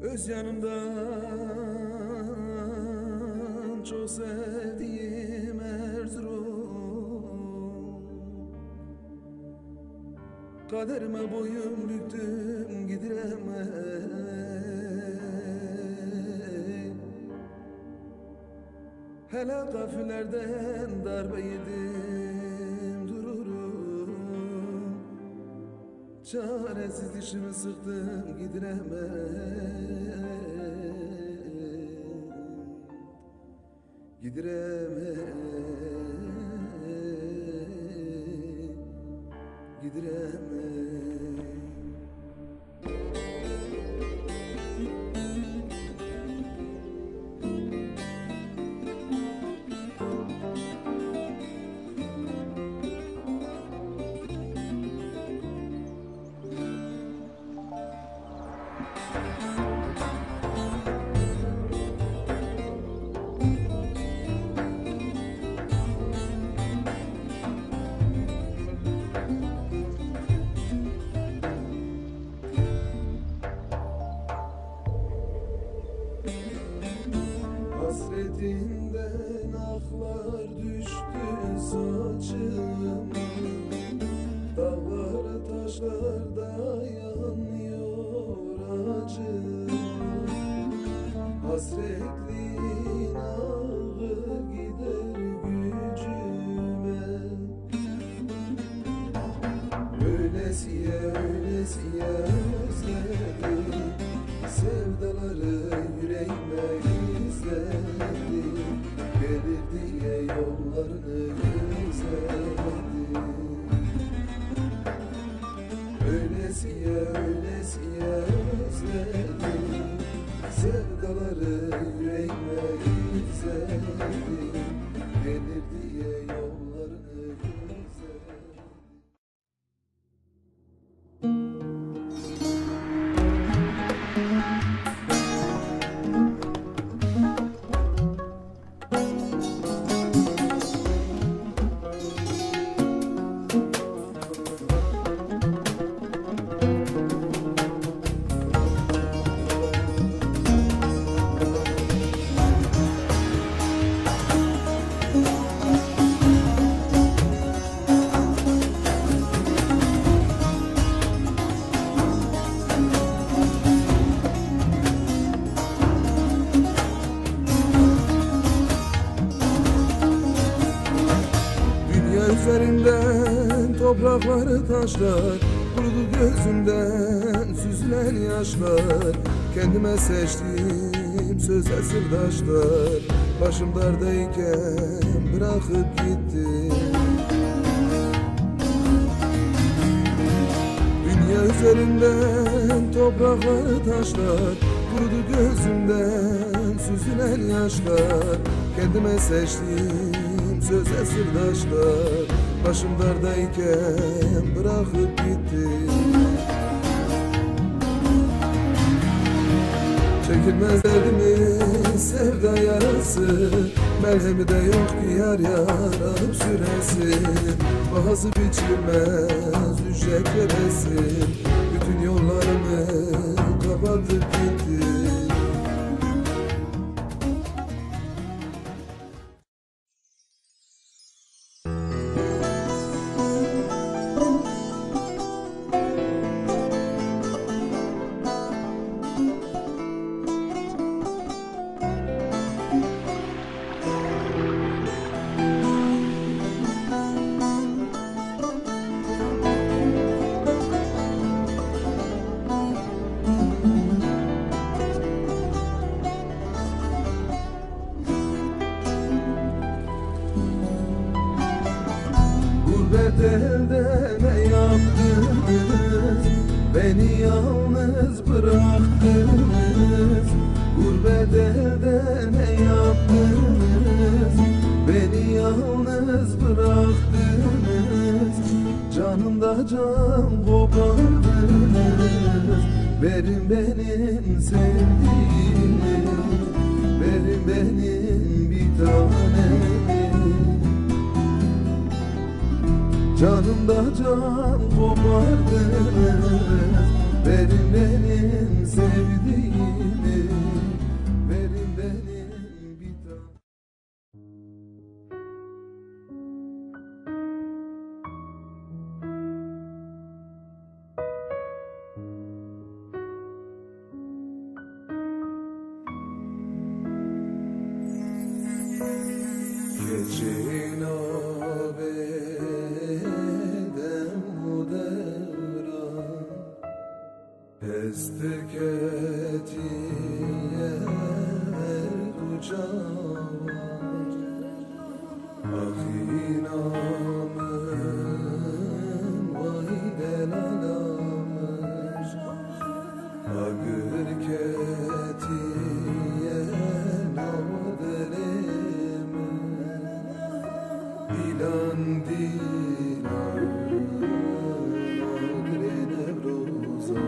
Öz yanımdan çok sevdiğim Erzurum. Kaderime boyun büktüm gidiremem. Hele gafillerden darbe yedim dururum. Çaresiz dişimi sıktım gidiremem. Gidiremem. Gidiremem. Hasretinden aklar düştü saçıma. Dağlar taşlar dayanıyor acıma. Hasretliğin ağır gider gücüme. Öylesiye öylesiye özledim sevdaları yüreğime gizledim. Gelir diye yollarını gözledim. Öylesiye öylesiye özledim sevdaları yüreğime gizledim. Gelir diye yollarını gözledim. Üzerinden toprakları taşlar, kurudu gözümden süzülen yaşlar. Kendime seçtiğim söze sırdaşlar, başım dardayken bırakıp gitti. Dünya üzerinden toprakları taşlar, kurudu gözümden süzülen yaşlar. Kendime seçtiğim söze sırdaşlar, başım dardayken bırakıp gitti. Çekilmez derdimi sevda yarası, merhemi de yok ki yar yarab süresi. Bazı biçilmez ücret veresin, bütün yollarımı kapatıp gitti. Elde ne yaptınız, beni yalnız bıraktınız. Gurbet elde ne yaptınız, beni yalnız bıraktınız. Canımda can kopardınız. Verin benim sevdiğimi, verin benim bir tanemi. Canımda can kopardınız, Verin benim sevdiğimi, verin benim bir tanem. Geçin abedem bu devran, Destek etiye kucağıma. Ah inamın vahiden alamın, Agır ketiye nodelemin, Dilan dilan odre nevroza,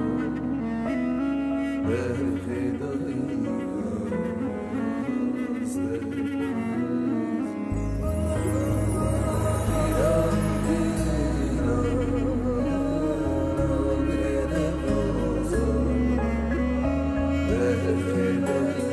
Thank you.